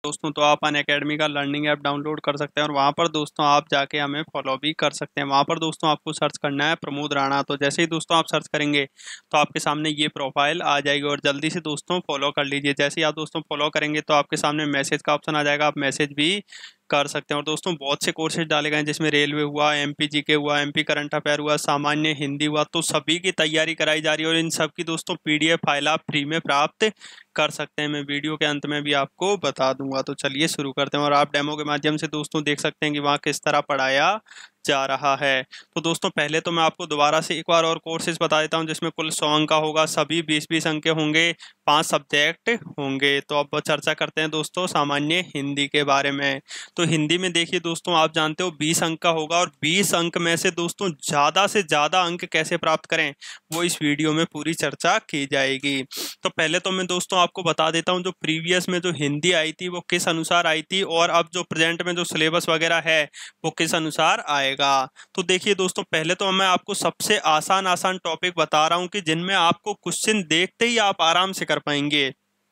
दोस्तों तो आप अनअकैडमी का लर्निंग ऐप डाउनलोड कर सकते हैं और वहाँ पर दोस्तों आप जाके हमें फॉलो भी कर सकते हैं। वहाँ पर दोस्तों आपको सर्च करना है प्रमोद राणा। तो जैसे ही दोस्तों आप सर्च करेंगे तो आपके सामने ये प्रोफाइल आ जाएगी और जल्दी से दोस्तों फॉलो कर लीजिए। जैसे ही आप दोस्तों फॉलो करेंगे तो आपके सामने मैसेज का ऑप्शन आ जाएगा, आप मैसेज भी कर सकते हैं। और दोस्तों बहुत से कोर्सेज डाले गए हैं जिसमें रेलवे हुआ, एमपी जीके हुआ, एमपी करंट अफेयर हुआ, सामान्य हिंदी हुआ, तो सभी की तैयारी कराई जा रही है और इन सब की दोस्तों पीडीएफ फाइल आप फ्री में प्राप्त कर सकते हैं। मैं वीडियो के अंत में भी आपको बता दूंगा। तो चलिए शुरू करते हैं और आप डेमो के माध्यम से दोस्तों देख सकते हैं कि वहाँ किस तरह पढ़ाया जा रहा है। तो दोस्तों पहले तो मैं आपको दोबारा से एक बार और कोर्सेज बता देता हूँ जिसमें कुल 100 अंक का होगा, सभी 20-20 अंक के होंगे, 5 सब्जेक्ट होंगे। तो अब चर्चा करते हैं दोस्तों सामान्य हिंदी के बारे में। तो हिंदी में देखिए दोस्तों, आप जानते हो 20 अंक का होगा और 20 अंक में से दोस्तों ज़्यादा से ज़्यादा अंक कैसे प्राप्त करें वो इस वीडियो में पूरी चर्चा की जाएगी। तो पहले तो मैं दोस्तों आपको बता देता हूँ जो प्रीवियस में जो हिंदी आई थी वो किस अनुसार आई थी और अब जो प्रेजेंट में जो सिलेबस वगैरह है वो किस अनुसार आएगा। तो देखिए दोस्तों पहले तो मैं आपको सबसे आसान आसान टॉपिक बता रहा हूँ कि जिनमें आपको क्वेश्चन देखते ही आप आराम से कर पाएंगे।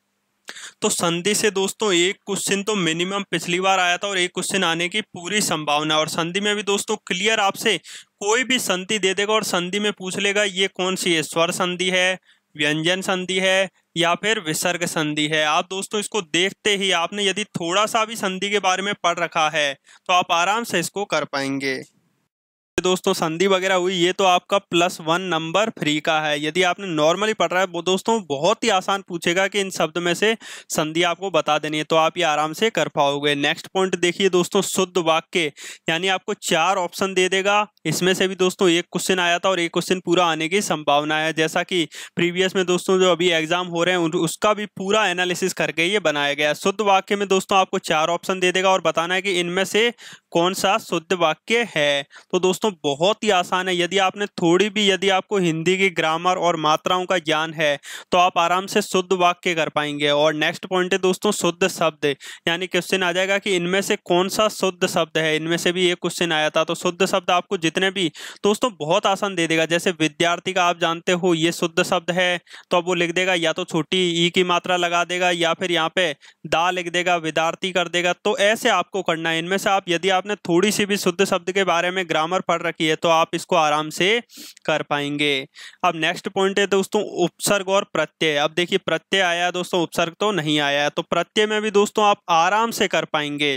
तो संधि से दोस्तों एक क्वेश्चन तो मिनिमम पिछली बार आया था और एक क्वेश्चन आने की पूरी संभावना। और संधि में भी दोस्तों क्लियर आपसे कोई भी संधि दे देगा और संधि में पूछ लेगा ये कौन सी है, स्वर संधि है, व्यंजन संधि है या फिर विसर्ग संधि है। आप दोस्तों इसको देखते ही आपने यदि थोड़ा सा भी संधि के बारे में पढ़ रखा है तो आप आराम से इसको कर पाएंगे। दोस्तों संधि वगैरह हुई, ये तो आपका +1 नंबर फ्री का है। यदि आपने नॉर्मली पढ़ रहा है वो दोस्तों बहुत ही आसान पूछेगा कि इन शब्द में से संधि आपको बता देनी है, तो आप ये आराम से कर पाओगे। नेक्स्ट पॉइंट देखिए दोस्तों, शुद्ध वाक्य, यानी आपको 4 ऑप्शन दे देगा। इसमें से भी दोस्तों एक क्वेश्चन आया था और एक क्वेश्चन पूरा आने की संभावना है। जैसा कि प्रीवियस में दोस्तों जो अभी एग्जाम हो रहे हैं उसका भी पूरा एनालिसिस करके ये बनाया गया है। शुद्ध वाक्य में दोस्तों आपको 4 ऑप्शन दे देगा और बताना है कि इनमें से कौन सा शुद्ध वाक्य है। तो दोस्तों बहुत ही आसान है। यदि आपको हिंदी की ग्रामर और मात्राओं का ज्ञान है तो आप आराम से शुद्ध वाक्य कर पाएंगे। और नेक्स्ट पॉइंट है दोस्तों शुद्ध शब्द, यानी क्वेश्चन आ जाएगा कि इनमें से कौन सा शुद्ध शब्द है। इनमें से भी एक क्वेश्चन आया था, तो शुद्ध शब्द आपको जितने भी दोस्तों बहुत आसान दे देगा। जैसे विद्यार्थी का आप जानते हो ये शुद्ध शब्द है, तो अब वो लिख देगा या तो छोटी ई की मात्रा लगा देगा या फिर यहाँ पे दा लिख देगा, विद्यार्थी कर देगा। तो ऐसे आपको करना है। इनमें से आप यदि आपने थोड़ी सी भी शुद्ध शब्द के बारे में ग्रामर पढ़ रखी है तो आप इसको आराम से कर पाएंगे। अब नेक्स्ट पॉइंट है दोस्तों उपसर्ग और प्रत्यय। अब देखिए प्रत्यय आया है दोस्तों, उपसर्ग तो नहीं आया है। तो प्रत्यय में भी दोस्तों आप आराम से कर पाएंगे।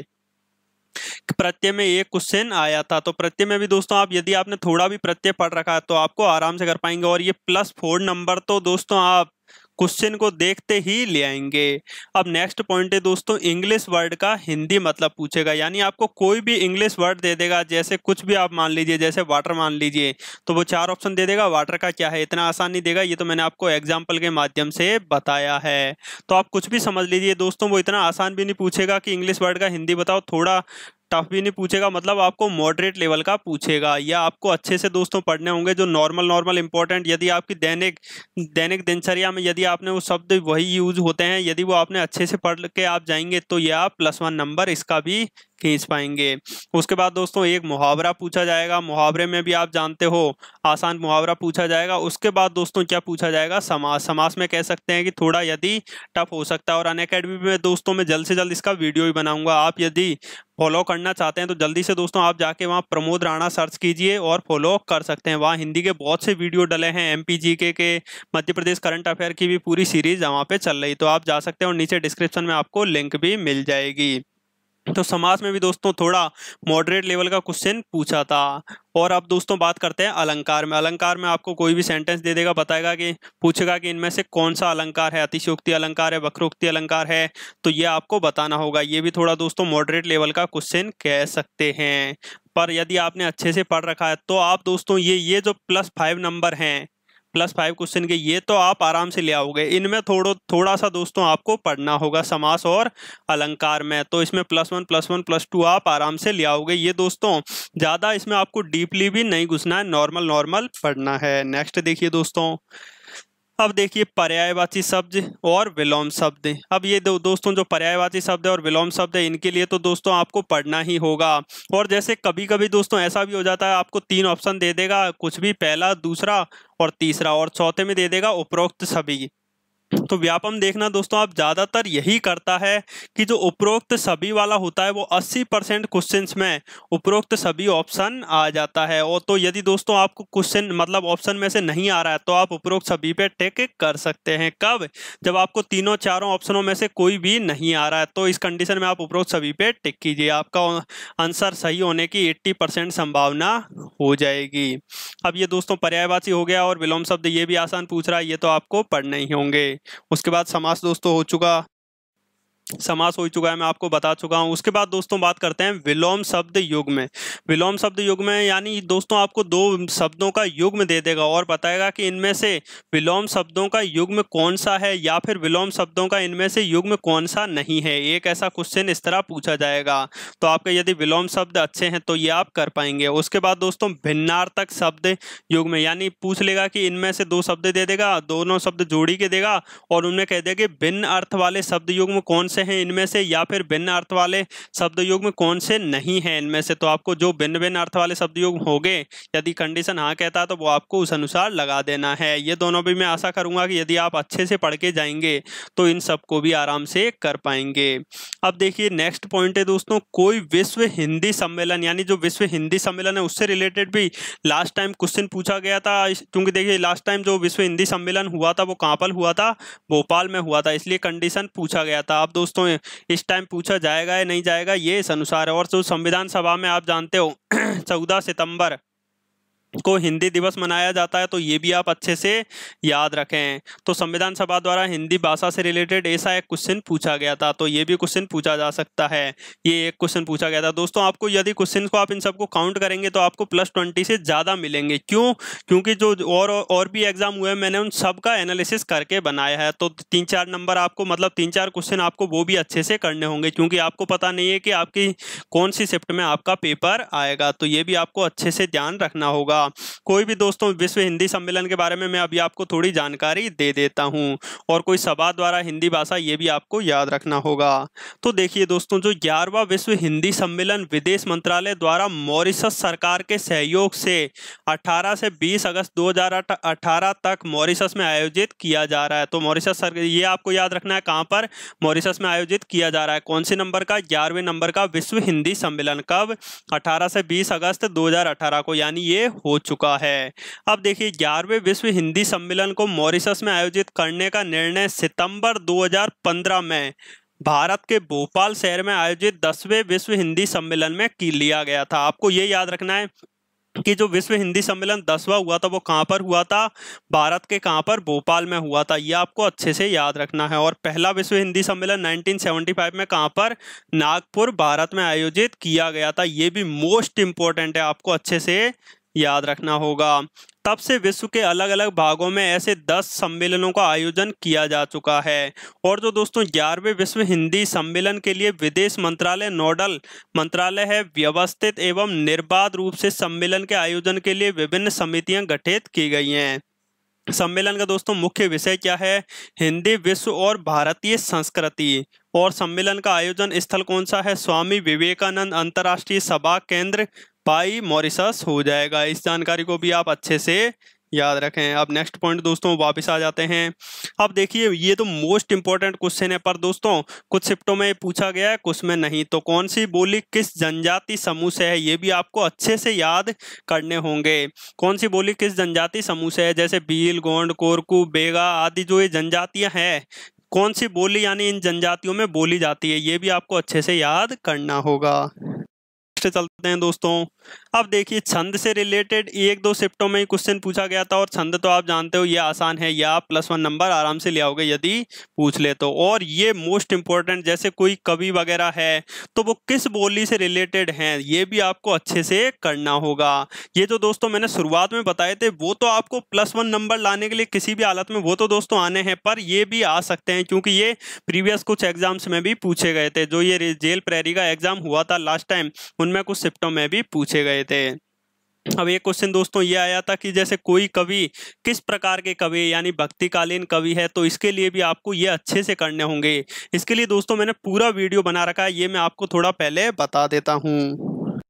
प्रत्यय में एक क्वेश्चन आया था, तो प्रत्यय में भी दोस्तों आप यदि आपने थोड़ा भी प्रत्यय पढ़ रखा है तो आपको आराम से कर पाएंगे। और ये +4 नंबर तो दोस्तों आप क्वेश्चन को देखते ही ले आएंगे। अब नेक्स्ट पॉइंट है दोस्तों इंग्लिश वर्ड का हिंदी मतलब पूछेगा, यानी आपको कोई भी इंग्लिश वर्ड दे देगा। जैसे कुछ भी आप मान लीजिए, जैसे वाटर मान लीजिए, तो वो 4 ऑप्शन दे देगा। वाटर का क्या है, इतना आसान नहीं देगा, ये तो मैंने आपको एग्जाम्पल के माध्यम से बताया है। तो आप कुछ भी समझ लीजिए दोस्तों, वो इतना आसान भी नहीं पूछेगा कि इंग्लिश वर्ड का हिंदी बताओ, थोड़ा टफ भी नहीं पूछेगा, मतलब आपको मॉडरेट लेवल का पूछेगा। या आपको अच्छे से दोस्तों पढ़ने होंगे जो नॉर्मल इंपॉर्टेंट, यदि आपकी दैनिक दिनचर्या में यदि आपने वो शब्द वही यूज होते हैं, यदि वो आपने अच्छे से पढ़ के आप जाएंगे तो ये आप +1 नंबर इसका भी खींच पाएंगे। उसके बाद दोस्तों एक मुहावरा पूछा जाएगा। मुहावरे में भी आप जानते हो आसान मुहावरा पूछा जाएगा। उसके बाद दोस्तों क्या पूछा जाएगा, समास। समास में कह सकते हैं कि थोड़ा यदि टफ हो सकता है। और अनअकैडमी में दोस्तों मैं जल्द से जल्द इसका वीडियो भी बनाऊंगा। आप यदि फॉलो करना चाहते हैं तो जल्दी से दोस्तों आप जाके वहाँ प्रमोद राणा सर्च कीजिए और फॉलो कर सकते हैं। वहाँ हिंदी के बहुत से वीडियो डले हैं, एमपी जीके के, मध्य प्रदेश करंट अफेयर की भी पूरी सीरीज वहाँ पे चल रही, तो आप जा सकते हैं और नीचे डिस्क्रिप्शन में आपको लिंक भी मिल जाएगी। तो समास में भी दोस्तों थोड़ा मॉडरेट लेवल का क्वेश्चन पूछा था। और अब दोस्तों बात करते हैं अलंकार में। अलंकार में आपको कोई भी सेंटेंस दे देगा, बताएगा कि पूछेगा कि इनमें से कौन सा अलंकार है, अतिशयोक्ति अलंकार है, वक्रोक्ति अलंकार है, तो ये आपको बताना होगा। ये भी थोड़ा दोस्तों मॉडरेट लेवल का क्वेश्चन कह सकते हैं। पर यदि आपने अच्छे से पढ़ रखा है तो आप दोस्तों ये जो +5 नंबर हैं, +5 क्वेश्चन के, ये तो आप आराम से ले आओगे। इनमें थोड़ा सा दोस्तों आपको पढ़ना होगा समास और अलंकार में, तो इसमें +1 +1 +2 आप आराम से ले आओगे। ये दोस्तों ज़्यादा इसमें आपको डीपली भी नहीं घुसना है, नॉर्मल पढ़ना है। नेक्स्ट देखिए दोस्तों, अब देखिए पर्यायवाची शब्द और विलोम शब्द। अब ये दोस्तों जो पर्यायवाची शब्द है और विलोम शब्द है, इनके लिए तो दोस्तों आपको पढ़ना ही होगा। और जैसे कभी कभी दोस्तों ऐसा भी हो जाता है, आपको 3 ऑप्शन दे देगा, कुछ भी, पहला, दूसरा और तीसरा, और चौथे में दे देगा उपरोक्त सभी। तो व्यापम देखना दोस्तों आप ज्यादातर यही करता है कि जो उपरोक्त सभी वाला होता है वो 80% क्वेश्चंस में उपरोक्त सभी ऑप्शन आ जाता है। और तो यदि दोस्तों आपको क्वेश्चन मतलब ऑप्शन में से नहीं आ रहा है तो आप उपरोक्त सभी पे टिक कर सकते हैं। कब? जब आपको तीनों चारों ऑप्शनों में से कोई भी नहीं आ रहा है तो इस कंडीशन में आप उपरोक्त सभी पे टिक कीजिए, आपका आंसर सही होने की 80% संभावना हो जाएगी। अब ये दोस्तों पर्यायवाची हो गया और विलोम शब्द ये भी आसान पूछ रहा है, ये तो आपको पढ़ने ही होंगे। उसके बाद समास दोस्तों हो चुका, समास हो चुका है, मैं आपको बता चुका हूं। उसके बाद दोस्तों बात करते हैं विलोम शब्द युग्म। विलोम शब्द युग्म यानी दोस्तों आपको दो शब्दों का युग्म दे देगा और बताएगा कि इनमें से विलोम शब्दों का युग्म कौन सा है या फिर विलोम शब्दों का इनमें से युग्म कौन सा नहीं है। एक ऐसा क्वेश्चन इस तरह पूछा जाएगा, तो आपके यदि विलोम शब्द अच्छे हैं तो ये आप कर पाएंगे। उसके बाद दोस्तों भिन्नार्थक शब्द युग्म यानी पूछ लेगा कि इनमें से दो शब्द दे देगा, दोनों शब्द जोड़ी के देगा और उनमें कह देगा कि भिन्न अर्थ वाले शब्द युग्म कौन से हैं इनमें से, या फिर भिन्न अर्थ वाले शब्द युग्म कौन से नहीं हैं इनमें से। तो आपको जो भिन्न भिन्न अर्थ वाले शब्द युग्म होंगे, यदि कंडीशन हाँ कहता है तो वो आपको उस अनुसार लगा देना है। ये दोनों भी मैं आशा करूंगा कि यदि आप अच्छे से पढ़ के जाएंगे तो इन सबको भी आराम से कर पाएंगे। अब देखिए नेक्स्ट पॉइंट है दोस्तों, कोई विश्व हिंदी सम्मेलन यानी जो विश्व हिंदी सम्मेलन है उससे रिलेटेड भी लास्ट टाइम क्वेश्चन पूछा गया था। क्योंकि देखिए लास्ट टाइम जो विश्व हिंदी सम्मेलन हुआ था वो कहाँ पर हुआ था? भोपाल में हुआ था, इसलिए कंडीशन पूछा गया था। अब दोस्तों इस टाइम पूछा जाएगा या नहीं जाएगा ये इस अनुसार है। और जो संविधान सभा में आप जानते हो 14 सितंबर को हिंदी दिवस मनाया जाता है, तो ये भी आप अच्छे से याद रखें। तो संविधान सभा द्वारा हिंदी भाषा से रिलेटेड ऐसा एक क्वेश्चन पूछा गया था, तो ये भी क्वेश्चन पूछा जा सकता है। ये एक क्वेश्चन पूछा गया था दोस्तों। आपको यदि क्वेश्चन को आप इन सबको काउंट करेंगे तो आपको +20 से ज़्यादा मिलेंगे। क्यों? क्योंकि जो और भी एग्जाम हुए मैंने उन सब का एनालिसिस करके बनाया है। तो 3-4 नंबर आपको मतलब 3-4 क्वेश्चन आपको वो भी अच्छे से करने होंगे, क्योंकि आपको पता नहीं है कि आपकी कौन सी शिफ्ट में आपका पेपर आएगा। तो ये भी आपको अच्छे से ध्यान रखना होगा। कोई भी दोस्तों विश्व हिंदी सम्मेलन के बारे में मैं अभी आपको थोड़ी जानकारी दे देता हूं, और कोई सभा द्वारा हिंदी भाषा ये भी आपको याद रखना होगा। तो देखिए दोस्तों, जो 11वां विश्व हिंदी सम्मेलन विदेश मंत्रालय द्वारा मॉरिशस सरकार के सहयोग से 18 से 20 अगस्त 2018 तक मॉरिशस में आयोजित किया जा रहा है। तो मॉरिशस ये आपको याद रखना है कहां पर मॉरिशस में आयोजित किया जा रहा है, कौन से नंबर का? 11वें नंबर का विश्व हिंदी सम्मेलन। कब? 18 से 20 अगस्त 2018 को, यानी ये हो चुका है। अब देखिए 11वें विश्व हिंदी सम्मेलन को मॉरिशस में आयोजित करने का निर्णय सितंबर 2015 में भारत के भोपाल शहर में आयोजित 10वें विश्व हिंदी सम्मेलन में लिया गया था। आपको ये याद रखना है कि जो विश्व हिंदी सम्मेलन 10वां हुआ था वो कहाँ पर हुआ था? भारत के कहाँ पर? भोपाल में हुआ था। ये आपको अच्छे से याद रखना है। और पहला विश्व हिंदी सम्मेलन 1975 में कहाँ पर? नागपुर, भारत में आयोजित किया गया था। ये भी मोस्ट इंपॉर्टेंट है, आपको अच्छे से याद रखना होगा। तब से विश्व के अलग अलग भागों में ऐसे 10 सम्मेलनों का आयोजन किया जा चुका है। और जो दोस्तों 11वें विश्व हिंदी सम्मेलन के लिए विदेश मंत्रालय नोडल मंत्रालय है। व्यवस्थित एवं निर्बाध रूप से सम्मेलन के आयोजन के लिए विभिन्न समितियां गठित की गई हैं। सम्मेलन का दोस्तों मुख्य विषय क्या है? हिंदी, विश्व और भारतीय संस्कृति। और सम्मेलन का आयोजन स्थल कौन सा है? स्वामी विवेकानंद अंतर्राष्ट्रीय सभा केंद्र बाई मॉरिशस हो जाएगा। इस जानकारी को भी आप अच्छे से याद रखें। अब नेक्स्ट पॉइंट दोस्तों वापस आ जाते हैं। अब देखिए ये तो मोस्ट इंपॉर्टेंट क्वेश्चन है, पर दोस्तों कुछ शिफ्टों में पूछा गया है, कुछ में नहीं। तो कौन सी बोली किस जनजाति समूह से है, ये भी आपको अच्छे से याद करने होंगे। कौन सी बोली किस जनजाति समूह से है? जैसे भील, गोंड, कोरकू, बेगा आदि जो ये जनजातियां हैं, कौन सी बोली यानी इन जनजातियों में बोली जाती है, ये भी आपको अच्छे से याद करना होगा। चलते हैं दोस्तों। अब देखिए छंद से रिलेटेड 1-2 शिफ्टों में ही क्वेश्चन पूछा गया था, और छंद तो आप जानते हो ये आसान है, या आप +1 नंबर आराम से ले आओगे यदि पूछ ले तो। और ये मोस्ट इंपॉर्टेंट, जैसे कोई कवि वगैरह है तो वो किस बोली से रिलेटेड हैं, ये भी आपको अच्छे से करना होगा। ये जो दोस्तों मैंने शुरुआत में बताए थे वो तो आपको +1 नंबर लाने के लिए किसी भी हालत में वो तो दोस्तों आने हैं, पर ये भी आ सकते हैं क्योंकि ये प्रीवियस कुछ एग्जाम्स में भी पूछे गए थे। जो ये जेल प्रेरी का एग्जाम हुआ था लास्ट टाइम, उनमें कुछ शिफ्टों में भी पूछे गए थे। अब एक क्वेश्चन दोस्तों ये आया था कि जैसे कोई कवि किस प्रकार के कवि यानी भक्तिकालीन कवि है, तो इसके लिए भी आपको ये अच्छे से करने होंगे। इसके लिए दोस्तों मैंने पूरा वीडियो बना रखा है, ये मैं आपको थोड़ा पहले बता देता हूँ।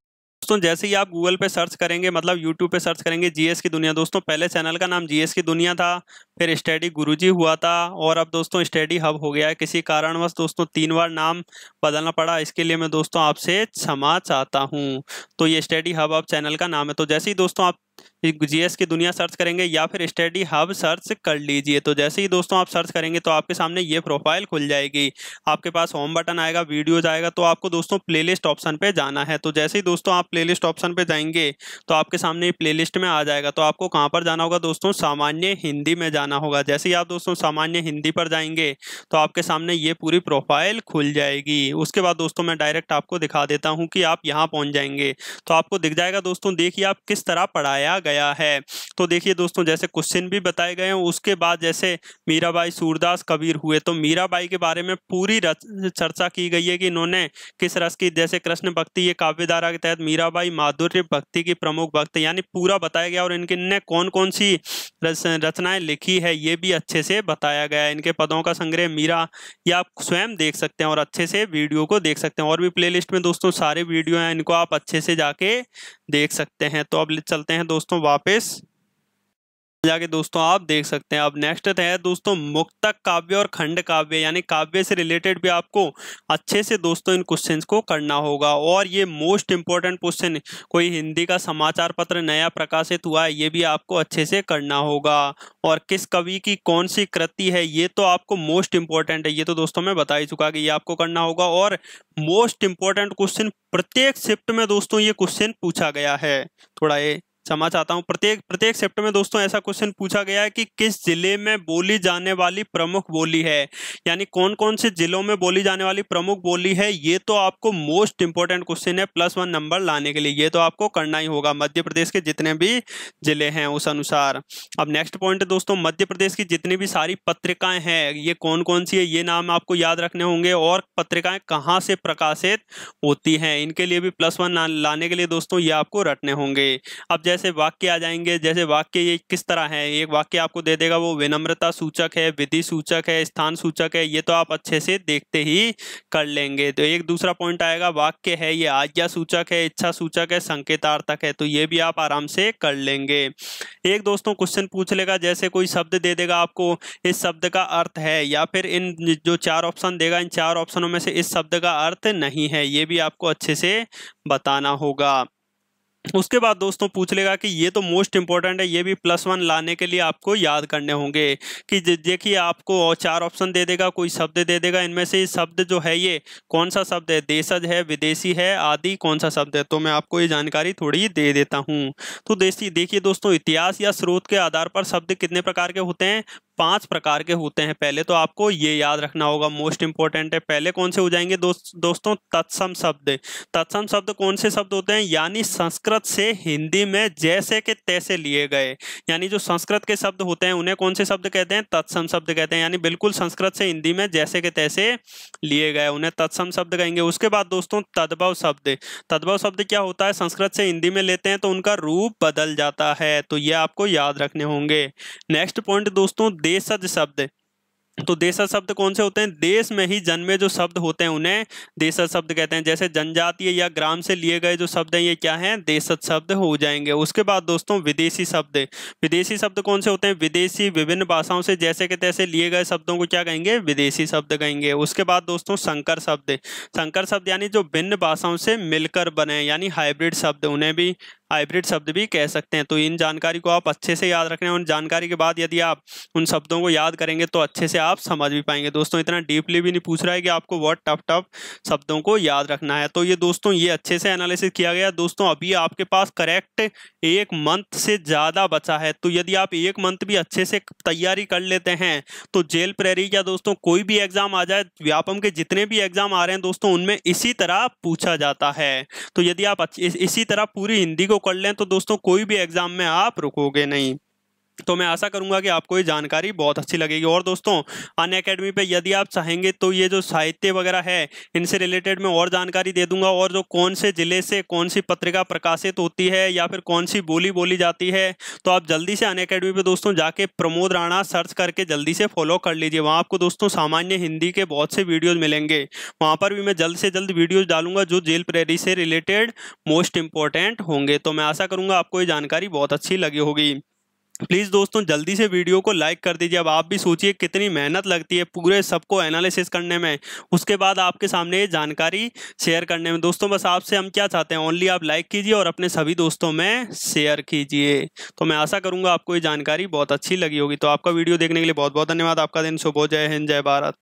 दोस्तों जैसे ही आप गूगल पे सर्च करेंगे, मतलब यूट्यूब पे सर्च करेंगे जीएस की दुनिया, दोस्तों पहले चैनल का नाम जीएस की दुनिया था, फिर स्टडी गुरुजी हुआ था, और अब दोस्तों स्टडी हब हो गया है। किसी कारणवश दोस्तों 3 बार नाम बदलना पड़ा, इसके लिए मैं दोस्तों आपसे क्षमा चाहता हूँ। तो ये स्टडी हब अब चैनल का नाम है। तो जैसे ही दोस्तों आप जीएस की दुनिया सर्च करेंगे या फिर स्टडी हब सर्च कर लीजिए। तो जैसे ही दोस्तों आप सर्च करेंगे तो आपके सामने ये प्रोफाइल खुल जाएगी। आपके पास होम बटन आएगा, वीडियोज आएगा, तो आपको दोस्तों प्लेलिस्ट ऑप्शन पे जाना है। तो जैसे ही दोस्तों आप प्लेलिस्ट ऑप्शन पे जाएंगे तो आपके सामने प्लेलिस्ट में आ जाएगा। तो आपको कहाँ पर जाना होगा दोस्तों? सामान्य हिंदी में जाना होगा। जैसे ही आप दोस्तों सामान्य हिंदी पर जाएंगे तो आपके सामने ये पूरी प्रोफाइल खुल जाएगी। उसके बाद दोस्तों मैं डायरेक्ट आपको दिखा देता हूँ कि आप यहाँ पहुँच जाएंगे तो आपको दिख जाएगा दोस्तों, देखिए आप किस तरह पढ़ाया गया है। तो देखिए दोस्तों जैसे क्वेश्चन भी बताए गए हैं, उसके बाद जैसे मीराबाई, सूरदास, कबीर हुए, तो मीराबाई के बारे में पूरी चर्चा की गई है कि इन्होंने किस रस की, जैसे कृष्ण भक्ति, ये काव्य धारा के तहत मीराबाई माधुर्य भक्ति की प्रमुख भक्त, यानी पूरा बताया गया। और इनने कौन कौन सी रचनाएं लिखी है ये भी अच्छे से बताया गया है। इनके पदों का संग्रह मीरा, ये आप स्वयं देख सकते हैं और अच्छे से वीडियो को देख सकते हैं। और भी प्लेलिस्ट में दोस्तों सारे वीडियो हैं, इनको आप अच्छे से जाके देख सकते हैं। तो अब चलते हैं दोस्तों वापस जाके, दोस्तों आप देख सकते हैं। अब नेक्स्ट है दोस्तों मुक्तक काव्य और खंड काव्य, यानी काव्य से रिलेटेड भी आपको अच्छे से दोस्तों इन क्वेश्चंस को करना होगा। और ये मोस्ट इंपॉर्टेंट क्वेश्चन, कोई हिंदी का समाचार पत्र नया प्रकाशित हुआ है, ये भी आपको अच्छे से करना होगा। और किस कवि की कौन सी कृति है, ये तो आपको मोस्ट इंपॉर्टेंट है, ये तो दोस्तों मैं बता ही चुका कि ये आपको करना होगा। और मोस्ट इंपॉर्टेंट क्वेश्चन, प्रत्येक शिफ्ट में दोस्तों ये क्वेश्चन पूछा गया है। थोड़ा ये क्षमा चाहता हूं, प्रत्येक शिफ्ट में दोस्तों ऐसा क्वेश्चन पूछा गया है कि किस जिले में बोली जाने वाली प्रमुख बोली है, यानी कौन कौन से जिलों में बोली जाने वाली प्रमुख बोली है। ये तो आपको मोस्ट इंपॉर्टेंट क्वेश्चन है +1 नंबर लाने के लिए, ये तो आपको करना ही होगा। मध्य प्रदेश के जितने भी जिले हैं उस अनुसार। अब नेक्स्ट पॉइंट है दोस्तों, मध्य प्रदेश की जितनी भी सारी पत्रिकाएं हैं ये कौन कौन सी है, ये नाम आपको याद रखने होंगे। और पत्रिकाएं कहाँ से प्रकाशित होती हैं, इनके लिए भी +1 लाने के लिए दोस्तों ये आपको रटने होंगे। अब जैसे वाक्य आ जाएंगे, जैसे वाक्य ये किस तरह है, एक वाक्य आपको दे देगा, वो विनम्रता सूचक है, विधि सूचक है, स्थान सूचक है, ये तो आप अच्छे से देखते ही कर लेंगे। तो एक दूसरा पॉइंट आएगा, वाक्य है ये आज्ञा सूचक है, इच्छा सूचक है, संकेतार्थक है, तो ये भी आप आराम से कर लेंगे। एक दोस्तों क्वेश्चन पूछ लेगा, जैसे कोई शब्द दे देगा आपको, इस शब्द का अर्थ है, या फिर इन जो 4 ऑप्शन देगा, इन 4 ऑप्शनों में से इस शब्द का अर्थ नहीं है, ये भी आपको अच्छे से बताना होगा। उसके बाद दोस्तों पूछ लेगा कि ये तो मोस्ट इंपॉर्टेंट है, ये भी +1 लाने के लिए आपको याद करने होंगे कि देखिए आपको 4 ऑप्शन दे देगा, कोई शब्द दे देगा, इनमें से शब्द जो है ये कौन सा शब्द है, देशज है, विदेशी है, आदि कौन सा शब्द है। तो मैं आपको ये जानकारी थोड़ी दे देता हूँ। तो देखिए दोस्तों, इतिहास या स्रोत के आधार पर शब्द कितने प्रकार के होते हैं? 5 प्रकार के होते हैं। पहले तो आपको ये याद रखना होगा, मोस्ट इंपॉर्टेंट है। पहले कौन से हो जाएंगे दोस्तों? तत्सम शब्द। तत्सम शब्द कौन से शब्द होते हैं? यानी संस्कृत से हिंदी में जैसे के तैसे लिए गए, यानी जो संस्कृत के शब्द होते हैं उन्हें कौन से शब्द कहते हैं? तत्सम शब्द कहते हैं, यानी बिल्कुल संस्कृत से हिंदी में जैसे के तैसे लिए गए, उन्हें तत्सम शब्द कहेंगे। उसके बाद दोस्तों तद्भव शब्द। तद्भव शब्द क्या होता है? संस्कृत से हिंदी में लेते हैं तो उनका रूप बदल जाता है, तो ये आपको याद रखने होंगे। नेक्स्ट पॉइंट दोस्तों, देशज शब्द। तो देशज शब्द कौन से होते हैं? देश में ही जन्मे जो शब्द होते हैं उन्हें देशज शब्द कहते हैं। जैसे जनजातीय या ग्राम से लिए गए जो शब्द हैं ये क्या हैं? देशज शब्द हो जाएंगे। उसके बाद दोस्तों विदेशी शब्द। विदेशी शब्द कौन से होते हैं? विदेशी, विभिन्न भाषाओं से जैसे के तैसे लिए गए शब्दों को क्या कहेंगे? विदेशी शब्द कहेंगे। उसके बाद दोस्तों संकर शब्द। संकर शब्द यानी जो भिन्न भाषाओं से मिलकर बने, यानी हाइब्रिड शब्द, उन्हें भी हाइब्रिड शब्द भी कह सकते हैं। तो इन जानकारी को आप अच्छे से याद रखना है। उन जानकारी के बाद यदि आप उन शब्दों को याद करेंगे तो अच्छे से आप समझ भी पाएंगे। दोस्तों इतना डीपली भी नहीं पूछ रहा है कि आपको बहुत टफ शब्दों को याद रखना है। तो ये दोस्तों ये अच्छे से एनालिसिस किया गया। दोस्तों अभी आपके पास करेक्ट 1 मंथ से ज़्यादा बचा है, तो यदि आप 1 मंथ भी अच्छे से तैयारी कर लेते हैं तो जेल प्रेरी या दोस्तों कोई भी एग्जाम आ जाए, व्यापम के जितने भी एग्जाम आ रहे हैं दोस्तों उनमें इसी तरह पूछा जाता है। तो यदि आप इसी तरह पूरी हिंदी को कर लें तो दोस्तों कोई भी एग्जाम में आप रुकोगे नहीं। तो मैं आशा करूंगा कि आपको ये जानकारी बहुत अच्छी लगेगी। और दोस्तों अनअकैडमी पे यदि आप चाहेंगे तो ये जो साहित्य वगैरह है इनसे रिलेटेड मैं और जानकारी दे दूंगा, और जो कौन से जिले से कौन सी पत्रिका प्रकाशित होती है या फिर कौन सी बोली बोली जाती है, तो आप जल्दी से अनअकैडमी पे दोस्तों जाके प्रमोद राणा सर्च करके जल्दी से फॉलो कर लीजिए। वहाँ आपको दोस्तों सामान्य हिंदी के बहुत से वीडियोज मिलेंगे, वहाँ पर भी मैं जल्द से जल्द वीडियोज डालूंगा जो जेल प्रहरी से रिलेटेड मोस्ट इंपॉर्टेंट होंगे। तो मैं आशा करूंगा आपको ये जानकारी बहुत अच्छी लगी होगी। प्लीज़ दोस्तों जल्दी से वीडियो को लाइक कर दीजिए। अब आप भी सोचिए कितनी मेहनत लगती है पूरे सबको एनालिसिस करने में, उसके बाद आपके सामने ये जानकारी शेयर करने में। दोस्तों बस आपसे हम क्या चाहते हैं, ओनली आप लाइक कीजिए और अपने सभी दोस्तों में शेयर कीजिए। तो मैं आशा करूंगा आपको ये जानकारी बहुत अच्छी लगी होगी। तो आपका वीडियो देखने के लिए बहुत बहुत धन्यवाद। आपका दिन शुभ हो। जय हिंद, जय भारत।